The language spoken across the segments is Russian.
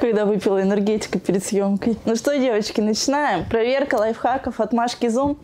Когда выпила энергетика перед съемкой. Ну что, девочки, начинаем. Проверка лайфхаков от Машки Зум.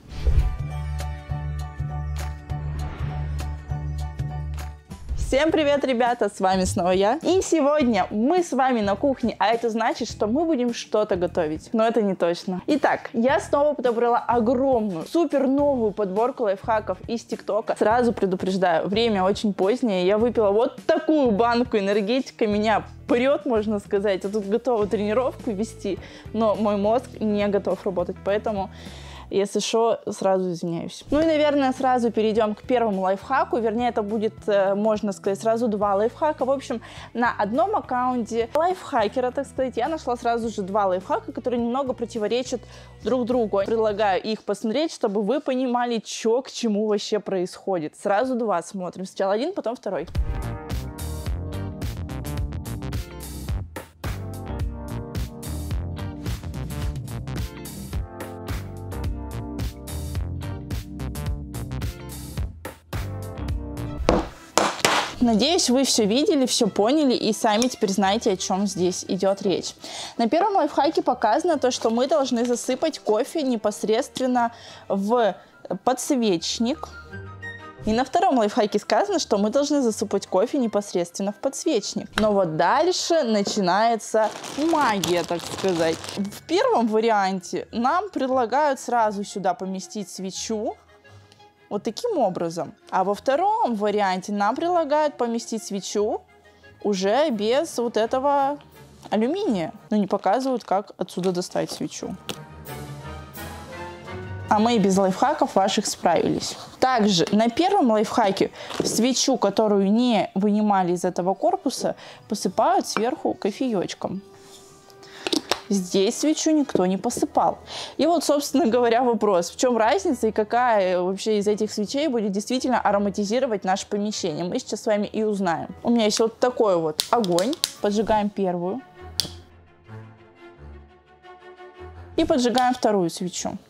Всем привет, ребята, с вами снова я. И сегодня мы с вами на кухне, а это значит, что мы будем что-то готовить. Но это не точно. Итак, я снова подобрала огромную, супер новую подборку лайфхаков из ТикТока. Сразу предупреждаю, время очень позднее. Я выпила вот такую банку энергетика, меня прет, можно сказать. Я тут готова тренировку вести, но мой мозг не готов работать, поэтому... Если что, сразу извиняюсь. Ну и, наверное, сразу перейдем к первому лайфхаку. Вернее, это будет, можно сказать, сразу два лайфхака. В общем, на одном аккаунте лайфхакера, так сказать, я нашла сразу же два лайфхака, которые немного противоречат друг другу. Предлагаю их посмотреть, чтобы вы понимали, что к чему вообще происходит. Сразу два смотрим. Сначала один, потом второй. Надеюсь, вы все видели, все поняли и сами теперь знаете, о чем здесь идет речь. На первом лайфхаке показано то, что мы должны засыпать кофе непосредственно в подсвечник. И на втором лайфхаке сказано, что мы должны засыпать кофе непосредственно в подсвечник. Но вот дальше начинается магия, так сказать. В первом варианте нам предлагают сразу сюда поместить свечу. Вот таким образом. А во втором варианте нам предлагают поместить свечу уже без вот этого алюминия. Но не показывают, как отсюда достать свечу. А мы и без лайфхаков ваших справились. Также на первом лайфхаке свечу, которую не вынимали из этого корпуса, посыпают сверху кофеечком. Здесь свечу никто не посыпал. И вот, собственно говоря, вопрос, в чем разница и какая вообще из этих свечей будет действительно ароматизировать наше помещение. Мы сейчас с вами и узнаем. У меня есть вот такой вот огонь. Поджигаем первую. И поджигаем вторую свечу.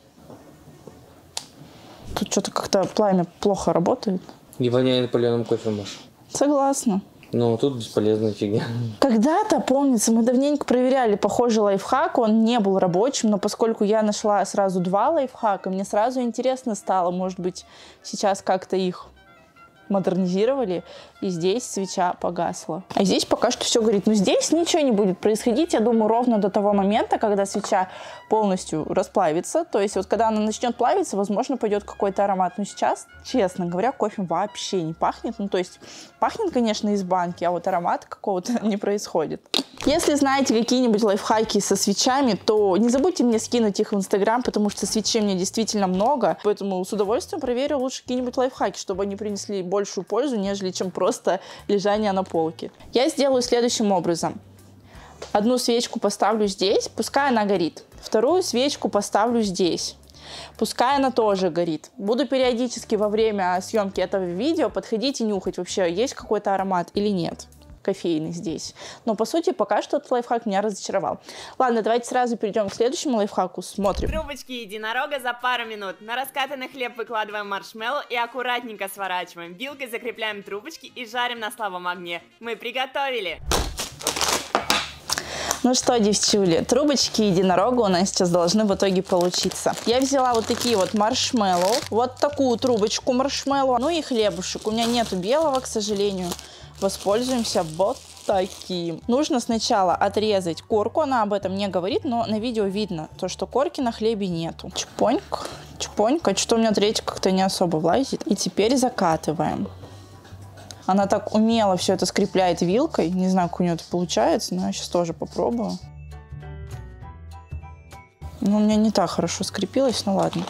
Тут что-то как-то пламя плохо работает. Не воняет паленым кофе, Маш. Согласна. Ну, тут бесполезная фигня. Когда-то, помнится, мы давненько проверяли похожий лайфхак, он не был рабочим, но поскольку я нашла сразу два лайфхака, мне сразу интересно стало, может быть, сейчас как-то их модернизировали, и здесь свеча погасла. А здесь пока что все горит. Но здесь ничего не будет происходить, я думаю, ровно до того момента, когда свеча полностью расплавится. То есть вот когда она начнет плавиться, возможно, пойдет какой-то аромат. Но сейчас, честно говоря, кофе вообще не пахнет. Ну, то есть пахнет, конечно, из банки, а вот аромата какого-то не происходит. Если знаете какие-нибудь лайфхаки со свечами, то не забудьте мне скинуть их в Инстаграм, потому что свечей мне действительно много. Поэтому с удовольствием проверю лучше какие-нибудь лайфхаки, чтобы они принесли большую пользу, нежели чем просто лежание на полке. Я сделаю следующим образом. Одну свечку поставлю здесь, пускай она горит. Вторую свечку поставлю здесь. Пускай она тоже горит. Буду периодически во время съемки этого видео подходить и нюхать, вообще есть какой-то аромат или нет. Кофейный здесь. Но по сути пока что этот лайфхак меня разочаровал. Ладно, давайте сразу перейдем к следующему лайфхаку. Смотрим. Трубочки единорога за пару минут. На раскатанный хлеб выкладываем маршмеллоу и аккуратненько сворачиваем. Вилкой закрепляем трубочки и жарим на слабом огне. Мы приготовили! Ну что, девчули, трубочки единорога у нас сейчас должны в итоге получиться. Я взяла вот такие вот маршмеллоу, вот такую трубочку маршмеллоу, ну и хлебушек. У меня нету белого, к сожалению. Воспользуемся вот таким. Нужно сначала отрезать корку, она об этом не говорит, но на видео видно, то, что корки на хлебе нету. Чпонька, чпонька, что у меня третья как-то не особо влазит. И теперь закатываем. Она так умело все это скрепляет вилкой. Не знаю, как у нее это получается, но я сейчас тоже попробую. Ну, у меня не так хорошо скрепилось, ну ладно.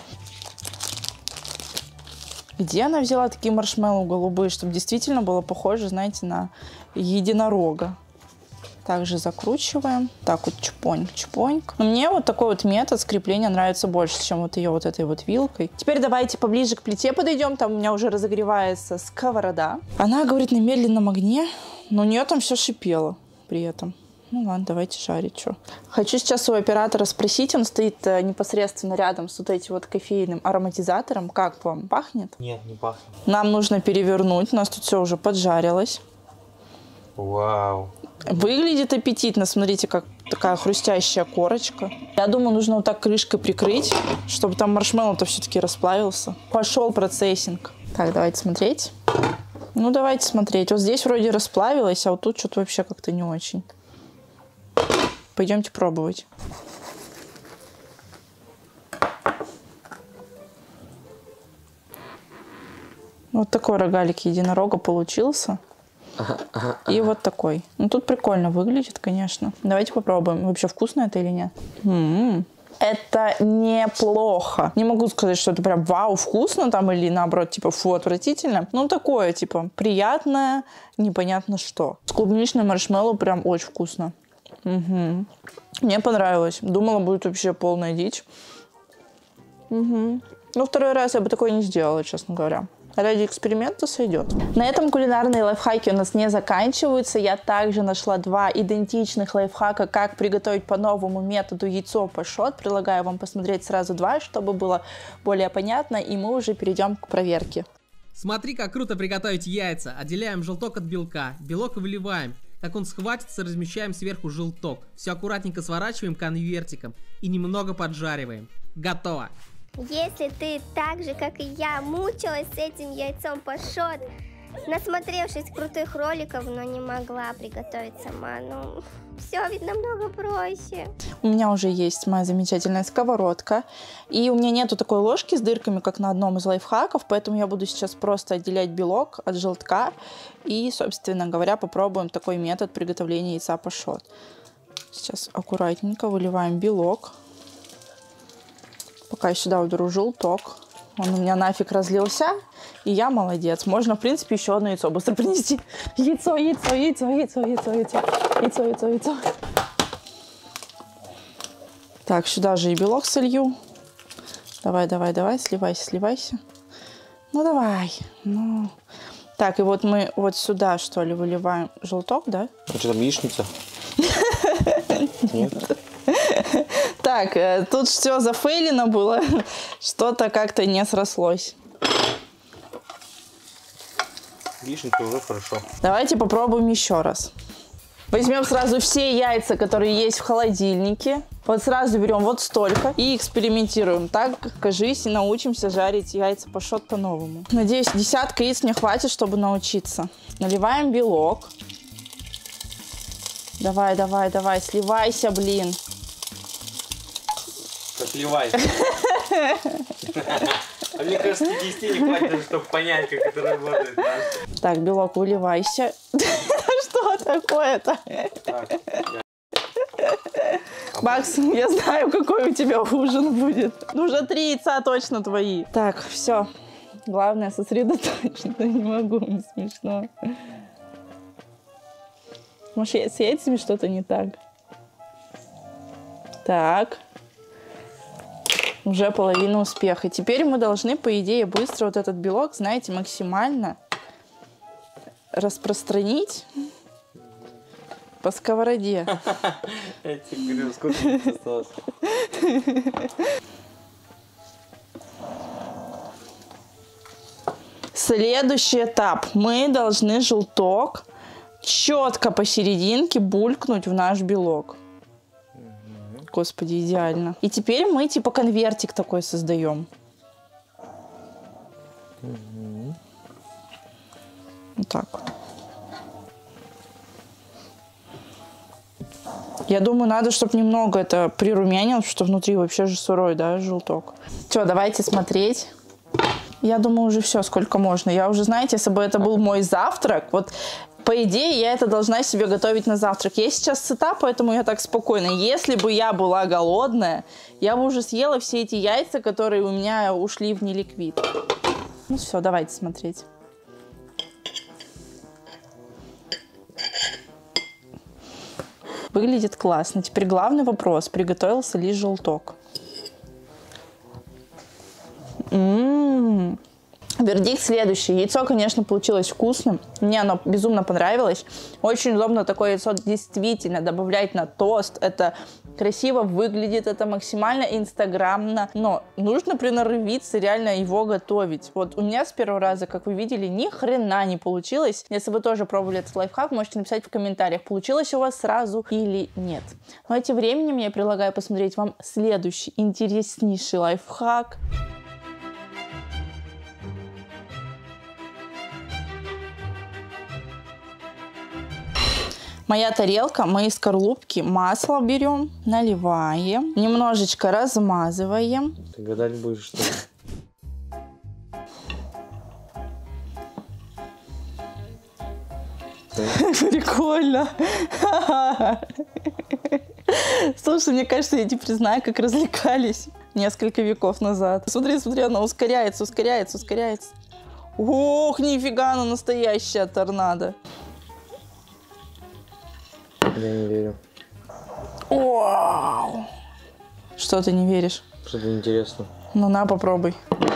Где она взяла такие маршмеллоу голубые, чтобы действительно было похоже, знаете, на единорога. Также закручиваем. Так вот чпоньк, чпоньк. Но мне вот такой вот метод скрепления нравится больше, чем вот ее вот этой вот вилкой. Теперь давайте поближе к плите подойдем. Там у меня уже разогревается сковорода. Она говорит на медленном огне, но у нее там все шипело при этом. Ну ладно, давайте жарить, что. Хочу сейчас у оператора спросить, он стоит непосредственно рядом с вот этим вот кофейным ароматизатором. Как вам, пахнет? Нет, не пахнет. Нам нужно перевернуть, у нас тут все уже поджарилось. Вау. Выглядит аппетитно. Смотрите, как такая хрустящая корочка. Я думаю, нужно вот так крышкой прикрыть, чтобы там маршмеллоу-то все-таки расплавился. Пошел процессинг. Так, давайте смотреть. Ну, давайте смотреть. Вот здесь вроде расплавилось, а вот тут что-то вообще как-то не очень. Пойдемте пробовать. Вот такой рогалик единорога получился. И вот такой. Ну, тут прикольно выглядит, конечно. Давайте попробуем. Вообще вкусно это или нет? Это неплохо. Не могу сказать, что это прям вау, вкусно там или наоборот, типа фу, отвратительно. Ну, такое, типа, приятное, непонятно что. С клубничным маршмеллоу прям очень вкусно. Угу. Мне понравилось. Думала, будет вообще полная дичь. Угу. Ну, второй раз я бы такое не сделала, честно говоря. Ради эксперимента сойдет. На этом кулинарные лайфхаки у нас не заканчиваются. Я также нашла 2 идентичных лайфхака, как приготовить по новому методу яйцо пашот. Предлагаю вам посмотреть сразу 2, чтобы было более понятно, и мы уже перейдем к проверке. Смотри, как круто приготовить яйца. Отделяем желток от белка. Белок выливаем. Как он схватится, размещаем сверху желток. Все аккуратненько сворачиваем конвертиком и немного поджариваем. Готово! Если ты так же, как и я, мучилась с этим яйцом пашот, насмотревшись крутых роликов, но не могла приготовить сама, ну, все ведь намного проще. У меня уже есть моя замечательная сковородка, и у меня нету такой ложки с дырками, как на одном из лайфхаков, поэтому я буду сейчас просто отделять белок от желтка и, собственно говоря, попробуем такой метод приготовления яйца пашот. Сейчас аккуратненько выливаем белок. Пока я сюда уберу желток. Он у меня нафиг разлился. И я молодец. Можно, в принципе, еще одно яйцо быстро принести. Яйцо. Так, сюда же и белок солью. Давай, сливайся. Ну, давай. Ну. Так, и вот мы вот сюда, что ли, выливаем желток, да? А что там, яичница? Нет? Так, тут все зафейлено было, что-то как-то не срослось. Яичница уже хорошо. Давайте попробуем еще раз. Возьмем сразу все яйца, которые есть в холодильнике. Вот сразу берем вот столько и экспериментируем. Так, кажись, и научимся жарить яйца пашот по-новому. Надеюсь, 10 яиц мне хватит, чтобы научиться. Наливаем белок. Давай, сливайся, блин. Сливай. А мне кажется, 10 не хватит, чтобы понять, как это работает. Так, белок, выливайся. Что такое-то? Макс, я знаю, какой у тебя ужин будет. Уже 3 яйца точно твои. Так, все. Главное сосредоточиться. Не могу, не смешно. Может, с яйцами что-то не так? Так. Уже половина успеха. Теперь мы должны, по идее, быстро вот этот белок, знаете, максимально распространить по сковороде. Я тебе говорю, сколько осталось? Следующий этап. Мы должны желток четко посерединке булькнуть в наш белок. Господи, идеально. И теперь мы типа конвертик такой создаем. Вот так. Я думаю, надо, чтобы немного это прирумянил, что внутри вообще же сырой, да, желток. Все, давайте смотреть. Я думаю, уже все, сколько можно. Я уже, знаете, если бы это был мой завтрак, вот по идее, я это должна себе готовить на завтрак. Я сейчас сыта, поэтому я так спокойна. Если бы я была голодная, я бы уже съела все эти яйца, которые у меня ушли в неликвид. Ну все, давайте смотреть. Выглядит классно. Теперь главный вопрос. Приготовился ли желток? Вердикт следующий. Яйцо, конечно, получилось вкусным. Мне оно безумно понравилось. Очень удобно такое яйцо действительно добавлять на тост. Это красиво выглядит, это максимально инстаграмно, но нужно приноровиться реально его готовить. Вот у меня с первого раза, как вы видели, ни хрена не получилось. Если вы тоже пробовали этот лайфхак, можете написать в комментариях, получилось у вас сразу или нет. Но этим временем я предлагаю посмотреть вам следующий интереснейший лайфхак. Моя тарелка, мои скорлупки, масло берем, наливаем, немножечко размазываем. Ты гадать будешь, что ли? Прикольно. Слушай, мне кажется, я теперь знаю, как развлекались несколько веков назад. Смотри, смотри, она ускоряется, ускоряется, ускоряется. Ох, нифига, она настоящая торнадо. Я не верю. Вау! Что ты не веришь? Что-то интересно. Ну на, попробуй.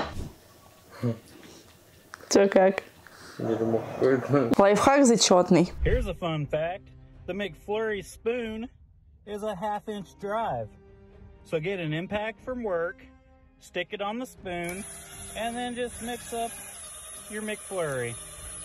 Чё как? Дерьмо какое-то. Лайфхак зачетный. Here's a fun fact. The McFlurry spoon is a half-inch drive. So get an impact from work, stick it on the spoon, and then just mix up your McFlurry.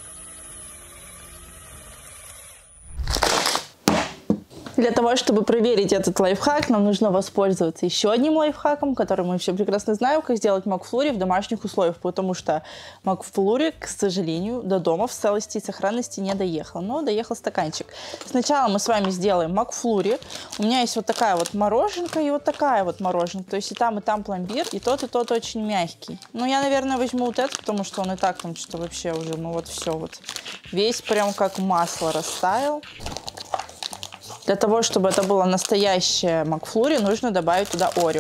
Для того, чтобы проверить этот лайфхак, нам нужно воспользоваться еще одним лайфхаком, который мы все прекрасно знаем, как сделать макфлури в домашних условиях, потому что макфлури, к сожалению, до дома в целости и сохранности не доехал, но доехал стаканчик. Сначала мы с вами сделаем макфлури. У меня есть вот такая вот мороженка и вот такая вот мороженка, то есть и там пломбир, и тот очень мягкий. Но я, наверное, возьму вот этот, потому что он и так там что-то вообще уже, ну вот все вот, весь прям как масло растаял. Для того, чтобы это было настоящее макфлури, нужно добавить туда Орео.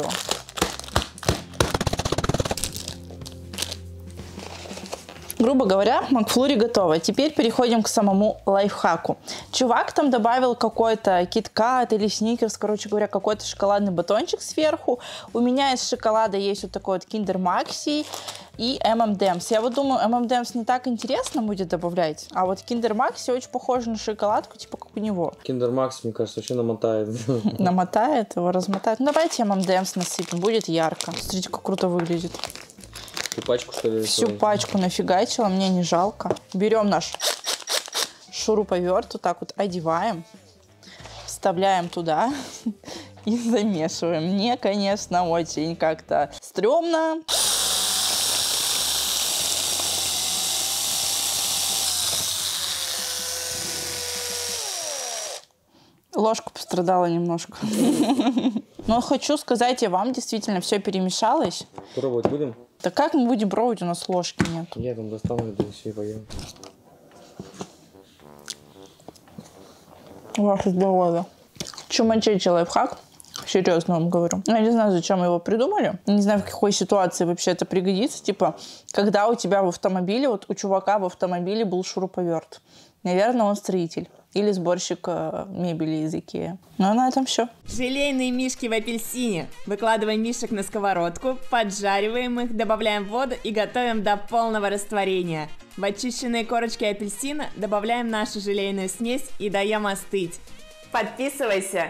Грубо говоря, макфлури готово. Теперь переходим к самому лайфхаку. Чувак там добавил какой-то киткат или сникерс, короче говоря, какой-то шоколадный батончик сверху. У меня из шоколада есть вот такой вот Kinder Maxi и M&M's. Я вот думаю, M&M's не так интересно будет добавлять, а вот Kinder Maxi очень похож на шоколадку, типа как у него. Kinder Max, мне кажется, вообще намотает. Намотает его, размотает. Ну, давайте M&M's насыпем, будет ярко. Смотрите, как круто выглядит. Всю пачку, что ли? Всю пачку нафигачила, мне не жалко. Берем наш шуруповерт, вот так вот одеваем, вставляем туда и замешиваем. Мне, конечно, очень как-то стрёмно. Ложка пострадала немножко. Но хочу сказать и вам, действительно, все перемешалось. Пробовать будем? Да как мы будем пробовать, у нас ложки нет. Я там достану, да все и поем. Ваше здоровье. Чумачечий лайфхак. Серьезно вам говорю. Я не знаю, зачем его придумали. Не знаю, в какой ситуации вообще это пригодится. Типа, когда у тебя в автомобиле, вот у чувака в автомобиле был шуруповерт. Наверное, он строитель. Или сборщик мебели из Икеа. Ну, на этом все. Желейные мишки в апельсине. Выкладываем мишек на сковородку, поджариваем их, добавляем воду и готовим до полного растворения. В очищенные корочки апельсина добавляем нашу желейную смесь и даем остыть. Подписывайся!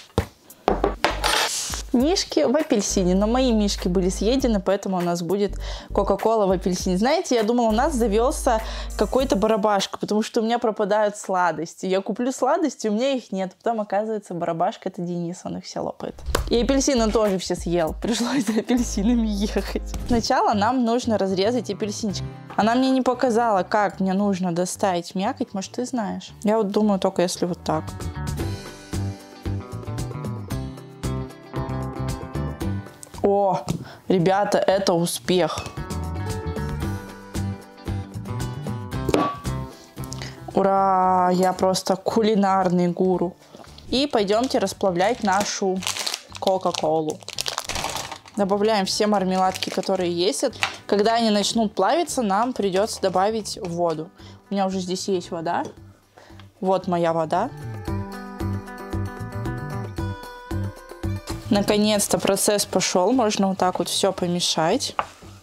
Мишки в апельсине, но мои мишки были съедены, поэтому у нас будет кока-кола в апельсине. Знаете, я думала, у нас завелся какой-то барабашка, потому что у меня пропадают сладости. Я куплю сладости, у меня их нет. Потом, оказывается, барабашка — это Денис, он их все лопает. И апельсины тоже все съел, пришлось за апельсинами ехать. Сначала нам нужно разрезать апельсинчик. Она мне не показала, как мне нужно достать мякоть, может, ты знаешь? Я вот думаю, только если вот так. О, ребята, это успех. Ура, я просто кулинарный гуру. И пойдемте расплавлять нашу кока-колу. Добавляем все мармеладки, которые есть. Когда они начнут плавиться, нам придется добавить воду. У меня уже здесь есть вода. Вот моя вода. Наконец-то процесс пошел. Можно вот так вот все помешать.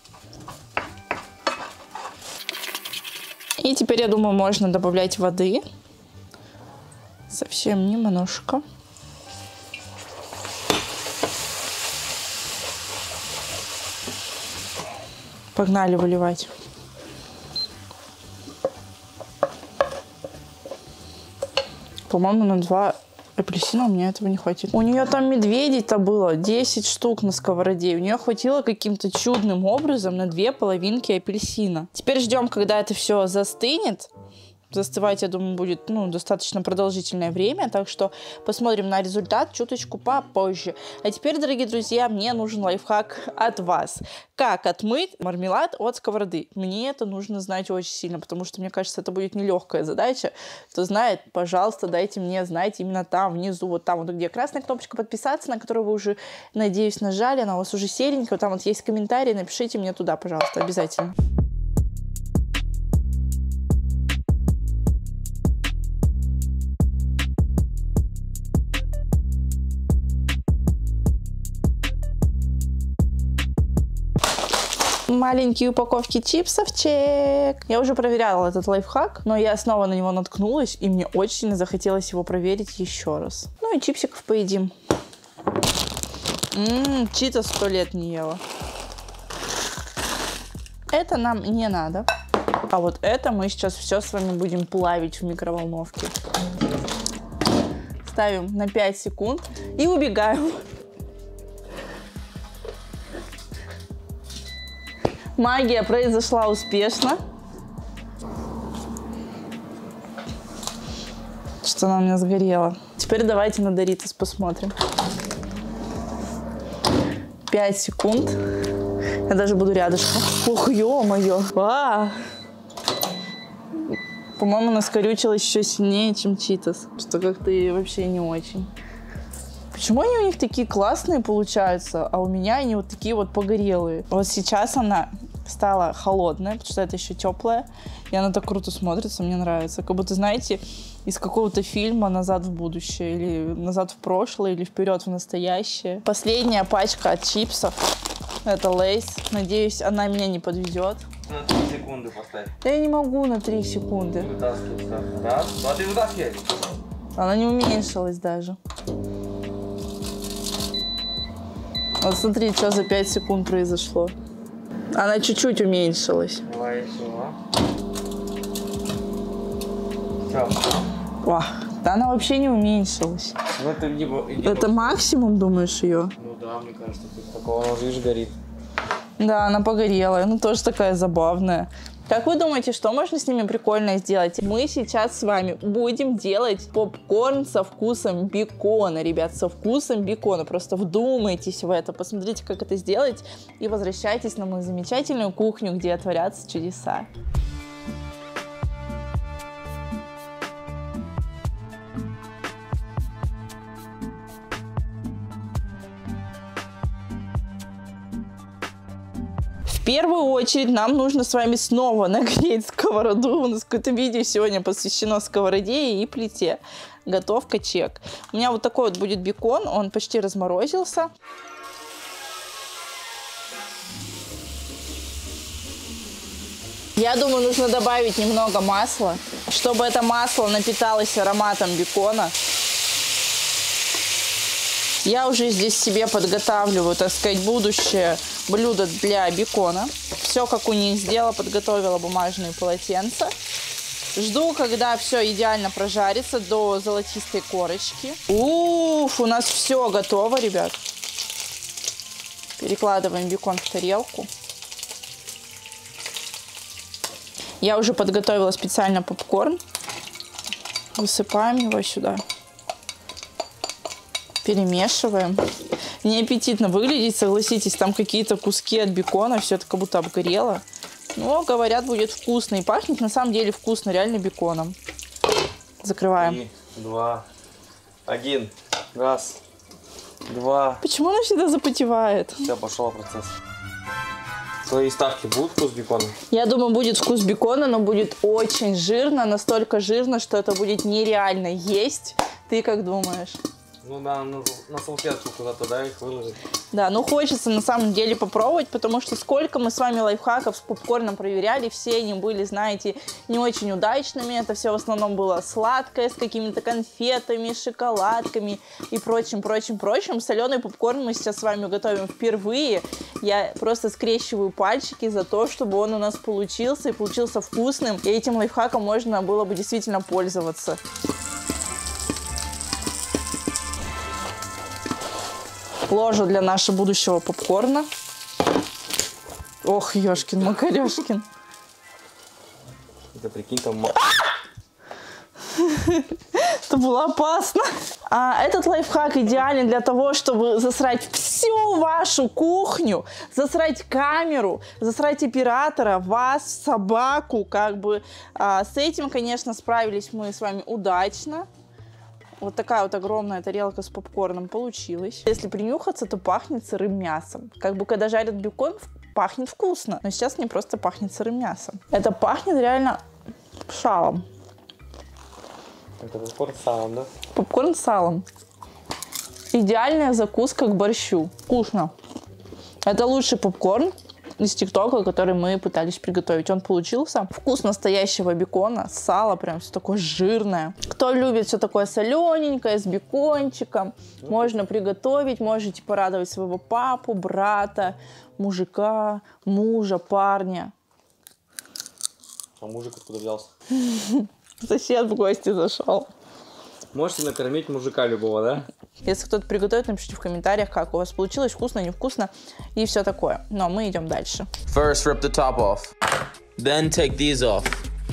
И теперь, я думаю, можно добавлять воды. Совсем немножко. Погнали выливать. По-моему, на 2 апельсина у меня этого не хватит. У нее там медведей-то было 10 штук на сковороде. У нее хватило каким-то чудным образом на 2 половинки апельсина. Теперь ждем, когда это все застынет. Застывать, я думаю, будет достаточно продолжительное время, так что посмотрим на результат чуточку попозже. А теперь, дорогие друзья, мне нужен лайфхак от вас. Как отмыть мармелад от сковороды? Мне это нужно знать очень сильно, потому что, мне кажется, это будет нелегкая задача. Кто знает, пожалуйста, дайте мне знать именно там, внизу, вот там, вот где красная кнопочка подписаться, на которую вы уже, надеюсь, нажали, она у вас уже серенькая, там вот есть комментарий, напишите мне туда, пожалуйста, обязательно. Маленькие упаковки чипсов, чек. Я уже проверяла этот лайфхак, но я снова на него наткнулась, и мне очень сильно захотелось его проверить еще раз. Ну и чипсиков поедим. Читос 100 лет не ела. Это нам не надо. А вот это мы сейчас все с вами будем плавить в микроволновке. Ставим на 5 секунд и убегаем. Магия произошла успешно. Что она у меня сгорела. Теперь давайте на Доритос посмотрим. 5 секунд. Я даже буду рядышком. Ох, ё-моё. По-моему, она скорючилась еще сильнее, чем Читос. Что как-то и вообще не очень. Почему они у них такие классные получаются, а у меня они вот такие вот погорелые? Вот сейчас она стала холодная, потому что это еще теплая, и она так круто смотрится, мне нравится. Как будто, знаете, из какого-то фильма «Назад в будущее», или «Назад в прошлое», или «Вперед в настоящее». Последняя пачка от чипсов. Это Лейс. Надеюсь, она меня не подведет. На 3 секунды поставь. Да я не могу на 3 секунды. Вытаскивай. Раз, два, ты вытаскивай. Она не уменьшилась даже. Вот смотри, что за 5 секунд произошло. Она чуть-чуть уменьшилась. Давай еще. Все. О, да она вообще не уменьшилась. Ну, Это максимум, думаешь, ее? Ну да, мне кажется, тут такого, она, видишь, горит. Да, она погорела. Ну, тоже такая забавная. Как вы думаете, что можно с ними прикольно сделать? Мы сейчас с вами будем делать попкорн со вкусом бекона, ребят, со вкусом бекона. Просто вдумайтесь в это, посмотрите, как это сделать, и возвращайтесь на мою замечательную кухню, где творятся чудеса. В первую очередь нам нужно с вами снова нагреть сковороду. У нас какое-то видео сегодня посвящено сковороде и плите. Готовка, чек. У меня вот такой вот будет бекон, он почти разморозился. Я думаю, нужно добавить немного масла, чтобы это масло напиталось ароматом бекона. Я уже здесь себе подготавливаю, так сказать, будущее блюдо для бекона. Все, как у них сделала, подготовила бумажные полотенца. Жду, когда все идеально прожарится до золотистой корочки. Уф, у нас все готово, ребят. Перекладываем бекон в тарелку. Я уже подготовила специально попкорн. Высыпаем его сюда. Перемешиваем. Неаппетитно выглядит, согласитесь, там какие-то куски от бекона, все это как будто обгорело. Но, говорят, будет вкусно и пахнет на самом деле вкусно, реально беконом. Закрываем. 3, 2, 1. Раз, два. Почему она всегда запотевает? Все, пошел процесс. Твои ставки будут вкус бекона? Я думаю, будет вкус бекона, но будет очень жирно, настолько жирно, что это будет нереально есть. Ты как думаешь? Ну да, на салфетку куда-то, да, их выложить. Да, ну хочется на самом деле попробовать, потому что сколько мы с вами лайфхаков с попкорном проверяли, все они были, знаете, не очень удачными. Это все в основном было сладкое, с какими-то конфетами, шоколадками и прочим. Соленый попкорн мы сейчас с вами готовим впервые. Я просто скрещиваю пальчики за то, чтобы он у нас получился и получился вкусным. И этим лайфхаком можно было бы действительно пользоваться. Ложа для нашего будущего попкорна. Ох, ёшкин, макарёшкин. Это прикинь, там... Это было опасно. Этот лайфхак идеален для того, чтобы засрать всю вашу кухню, засрать камеру, засрать оператора, вас, собаку. Как бы с этим, конечно, справились мы с вами удачно. Вот такая вот огромная тарелка с попкорном получилась. Если принюхаться, то пахнет сырым мясом. Как бы когда жарят бекон, пахнет вкусно. Но сейчас не просто пахнет сырым мясом. Это пахнет реально салом. Это попкорн с салом, да? Попкорн с салом. Идеальная закуска к борщу. Вкусно. Это лучший попкорн из ТикТока, который мы пытались приготовить. Он получился. Вкус настоящего бекона, сало прям все такое жирное. Кто любит все такое солененькое, с бекончиком, можно приготовить. Можете порадовать своего папу, брата, мужика, мужа, парня. А мужик откуда взялся? Сосед в гости зашел. Можете накормить мужика любого, да? Если кто-то приготовит, напишите в комментариях, как у вас получилось, вкусно, невкусно и все такое. Но мы идем дальше. First, rip the top off. Then take these off.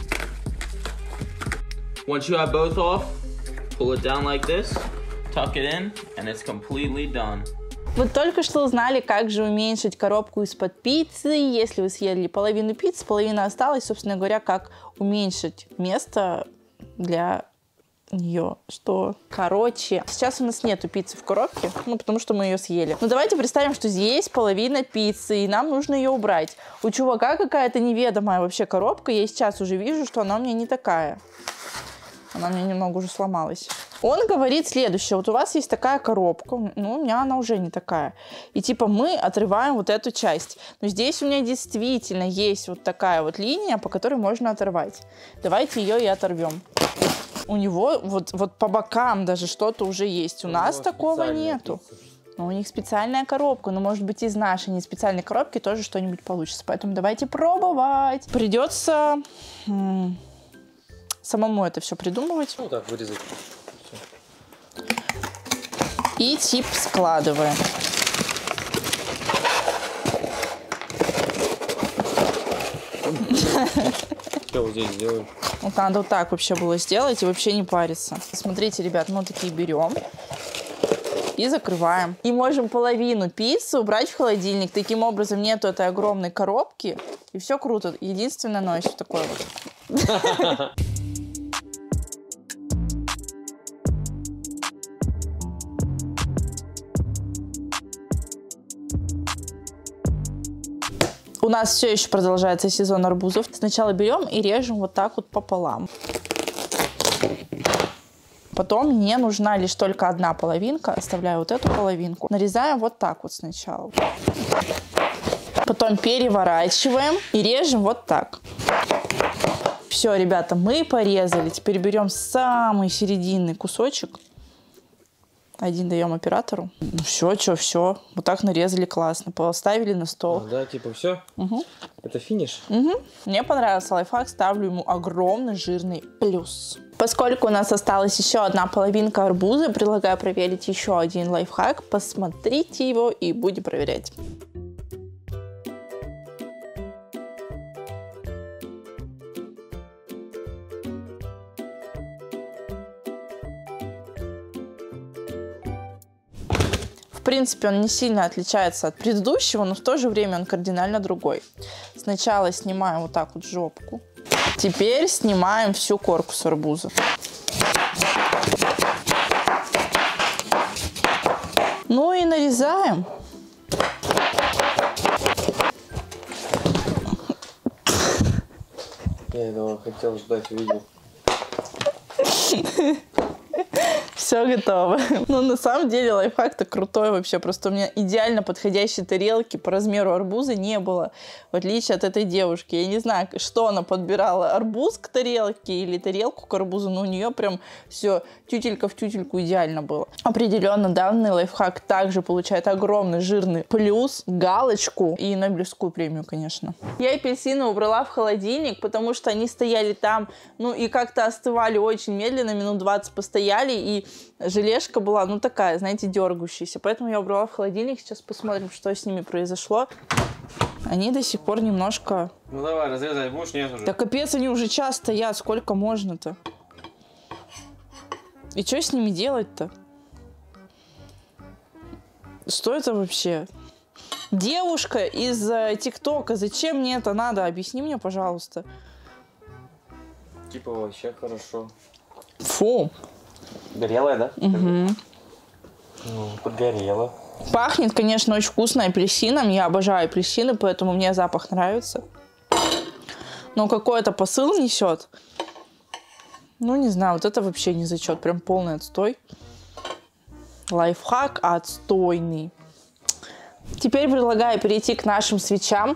Once you have both off, pull it down like this, tuck it in, and it's completely done. Вы только что узнали, как же уменьшить коробку из-под пиццы. Если вы съели половину пиццы, половина осталась, собственно говоря, как уменьшить место для нее. Что? Короче, сейчас у нас нету пиццы в коробке, потому что мы ее съели. Но давайте представим, что здесь половина пиццы, и нам нужно ее убрать. У чувака какая-то неведомая вообще коробка. Я сейчас уже вижу, что она у меня не такая. Она у меня немного уже сломалась. Он говорит следующее. Вот у вас есть такая коробка, ну, у меня она уже не такая. И типа мы отрываем вот эту часть. Но здесь у меня действительно есть вот такая вот линия, по которой можно оторвать. Давайте ее и оторвем. У него вот по бокам даже что-то уже есть. У нас такого нету. Но у них специальная коробка. Но, может быть, из нашей не специальной коробки тоже что-нибудь получится. Поэтому давайте пробовать. Придется самому это все придумывать. Ну, так, вырезать. И тип складываем. Что вот здесь делаем? Вот надо вот так вообще было сделать и вообще не париться. Смотрите, ребят, мы такие берем и закрываем. И можем половину пиццы убрать в холодильник. Таким образом нету этой огромной коробки. И все круто. Единственное, но еще такое вот. У нас все еще продолжается сезон арбузов. Сначала берем и режем вот так вот пополам. Потом мне нужна лишь только одна половинка. Оставляю вот эту половинку. Нарезаем вот так вот сначала. Потом переворачиваем и режем вот так. Все, ребята, мы порезали. Теперь берем самый серединный кусочек. Один даем оператору. Ну все, что, все. Вот так нарезали классно. Поставили на стол. Да, типа все? Угу. Это финиш? Угу. Мне понравился лайфхак. Ставлю ему огромный жирный плюс. Поскольку у нас осталась еще одна половинка арбуза, предлагаю проверить еще один лайфхак. Посмотрите его и будем проверять. В принципе, он не сильно отличается от предыдущего, но в то же время он кардинально другой. Сначала снимаем вот так вот жопку. Теперь снимаем всю корку с арбуза. Ну и нарезаем. Я этого хотел ждать, увидел. Все готово. Ну, на самом деле, лайфхак-то крутой вообще. Просто у меня идеально подходящей тарелки по размеру арбуза не было. В отличие от этой девушки. Я не знаю, что она подбирала. Арбуз к тарелке или тарелку к арбузу. Но у нее прям все тютелька в тютельку идеально было. Определенно, данный лайфхак также получает огромный жирный плюс, галочку и Нобелевскую премию, конечно. Я апельсины убрала в холодильник, потому что они стояли там, ну и как-то остывали очень медленно. Минут 20 постояли, и желешка была, ну, такая, знаете, дергающаяся. Поэтому я убрала в холодильник. Сейчас посмотрим, что с ними произошло. Они до сих пор немножко... Ну давай, разрезать будешь? Нет уже. Да капец, они уже час стоят. Сколько можно-то? И что с ними делать-то? Что это вообще? Девушка из ТикТока. Зачем мне это надо? Объясни мне, пожалуйста. Типа вообще хорошо. Фу. Горелая, да? Угу. Ну, подгорела. Пахнет, конечно, очень вкусно апельсином. Я обожаю апельсины, поэтому мне запах нравится. Но какой-то посыл несет. Ну, не знаю, вот это вообще не зачет. Прям полный отстой. Лайфхак отстойный. Теперь предлагаю перейти к нашим свечам.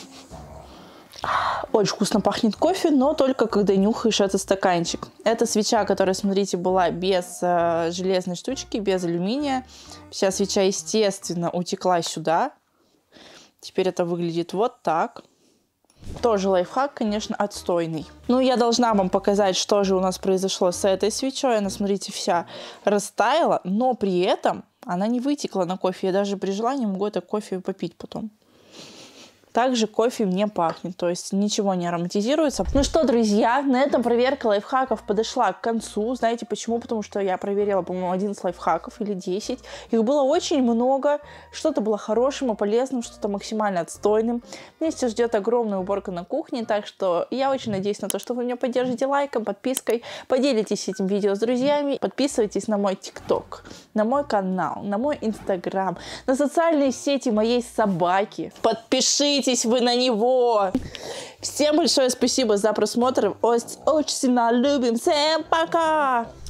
Очень вкусно пахнет кофе, но только когда нюхаешь этот стаканчик. Это свеча, которая, смотрите, была без железной штучки, без алюминия. Вся свеча, естественно, утекла сюда. Теперь это выглядит вот так. Тоже лайфхак, конечно, отстойный. Ну, я должна вам показать, что же у нас произошло с этой свечой. Она, смотрите, вся растаяла, но при этом она не вытекла на кофе. Я даже при желании могу это кофе попить потом. Также кофе не пахнет, то есть ничего не ароматизируется. Ну что, друзья, на этом проверка лайфхаков подошла к концу. Знаете почему? Потому что я проверила, по-моему, 11 лайфхаков или 10. Их было очень много. Что-то было хорошим и полезным, что-то максимально отстойным. Меня сейчас ждет огромная уборка на кухне, так что я очень надеюсь на то, что вы меня поддержите лайком, подпиской, поделитесь этим видео с друзьями, подписывайтесь на мой ТикТок, на мой канал, на мой Инстаграм, на социальные сети моей собаки. Подпишитесь вы на него. Всем большое спасибо за просмотр. Очень сильно любим. Всем пока!